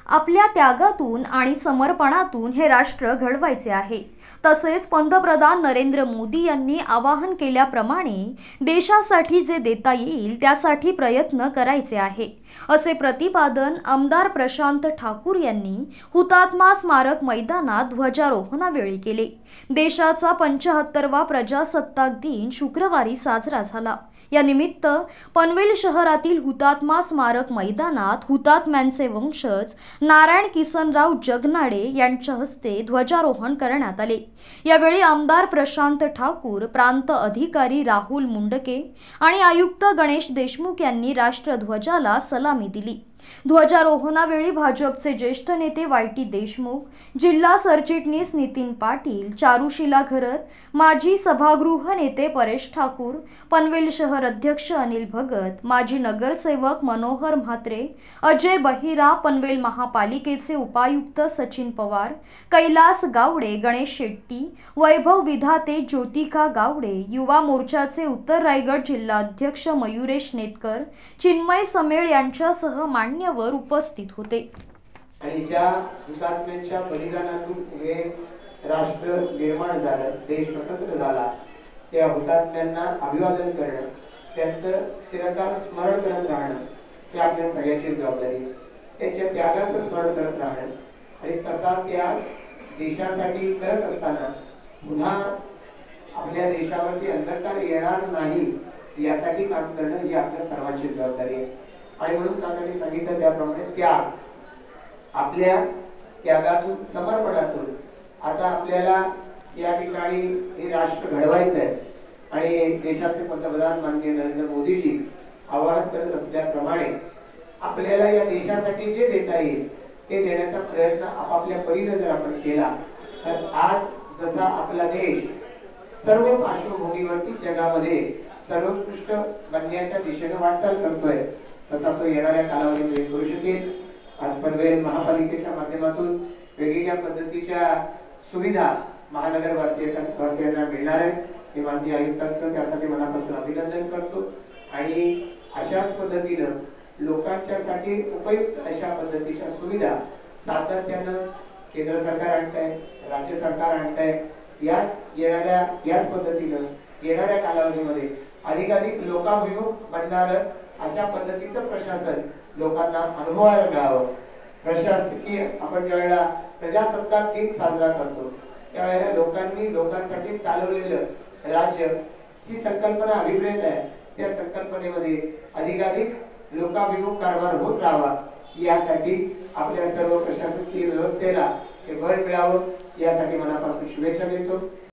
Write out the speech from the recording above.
आपल्या त्यागातून आणि समर्पणातून हे राष्ट्र घडवायचे आहे। तसेच पंतप्रधान नरेंद्र मोदी यांनी आवाहन केल्याप्रमाणे देशासाठी जे देता येईल त्यासाठी प्रयत्न करायचे आहे, असे प्रतिपादन आमदार प्रशांत ठाकूर यांनी हुतात्मा स्मारक मैदानात ध्वजारोहणावेळी केले। देशाचा 75वा प्रजासत्ताक दिन शुक्रवारी साजरा झाला। या निमित्त पनवेल शहरातील हुतात्मा स्मारक मैदानात हुतात्म्यांचे वंशज नारायण किसनराव जगनाडे यांच्या हस्ते ध्वजारोहण करण्यात आले। यावेळी आमदार प्रशांत ठाकूर, प्रांत अधिकारी राहुल मुंडके आणि आयुक्त गणेश देशमुख यांनी राष्ट्रध्वजाला सलामी दिली। ध्वजारोहणावेळी भाजपचे ज्येष्ठ नेते वाय.टी. देशमुख, जिल्हा सरचिटणीस नितीन पाटील, चारुशीला घरत, माजी सभागृह नेते परेश ठाकूर, पनवेल शहर अध्यक्ष अनिल भगत, माजी नगरसेवक मनोहर म्हात्रे, अजय बहिरा, पनवेल महापालिकेचे उपायुक्त सचिन पवार, कैलास गावडे, गणेश शेट्टी, वैभव विधाते, ज्योतिका गावडे, युवा मोर्चाचे उत्तर रायगड जिल्हा अध्यक्ष मयुरेश नेतकर, चिन्मय समेळ यांच्यासह मान्यवर उपस्थित होते। आणि ज्या हुतात्म्यांच्या बलिदानातून हे राष्ट्र निर्माण झालं, देश स्वतंत्र झाला, त्या हुतात्म्यांना अभिवादन करणं, त्यांचं चिरकाल स्मरण करत राहणं ही आपल्या सगळ्यांची जबाबदारी आहे। त्यांच्या त्यागाचं स्मरण करत राहणं आणि तसा त्याग देशासाठी करत असताना पुन्हा आपल्या देशावरती अंधकार येणार नाही यासाठी काम करणं ही आपल्या सर्वांची जबाबदारी आहे। आणि म्हणून काकांनी सांगितलं त्याप्रमाणे त्याग, आपल्या त्यागातून, समर्पणातून आता आपल्याला या ठिकाणी हे राष्ट्र घडवायचं आहे आणि देशाचे पंतप्रधान माननीय नरेंद्र मोदीजी आवाहन करत असल्याप्रमाणे आपल्याला या देशासाठी जे देता येईल ते देण्याचा प्रयत्न आपापल्या परीने जर आपण केला तर आज जसा आपला देश सर्व पार्श्वभूमीवरती जगामध्ये सर्वोत्कृष्ट बनण्याच्या दिशेने वाटचाल करतोय तसा तो येणाऱ्या कालावधीमध्ये करू शकेल। आज पनवेल महापालिकेच्या माध्यमातून वेगवेगळ्या पद्धतीच्या सुविधा महानगरवासियांना मिळणार आहे। मी माननीय आयुक्तांचं त्यासाठी मनापासून अभिनंदन करतो आणि अशाच पद्धतीनं लोकांच्यासाठी उपयुक्त अशा पद्धतीच्या सुविधा सातत्यानं केंद्र सरकार आणतंय, राज्य सरकार आणतंय। याच पद्धतीनं येणाऱ्या कालावधीमध्ये अधिकाधिक लोकाभिमुख बनणारं अशा पद्धतीचं प्रशासन लोकांना अनुभवायला मिळावं। प्रशासकीय आपण ज्यावेळेला प्रजासत्ताक दिन साजरा करतो त्यावेळेला लोकांनी लोकांसाठी चालवलेलं राज्य ही संकल्पना अभिप्रेत आहे। त्या संकल्पनेमध्ये अधिकाधिक लोकाभिमुख कारभार होत राहावा यासाठी आपल्या सर्व प्रशासकीय व्यवस्थेला हे बळ मिळावं यासाठी मनापासून शुभेच्छा देतो।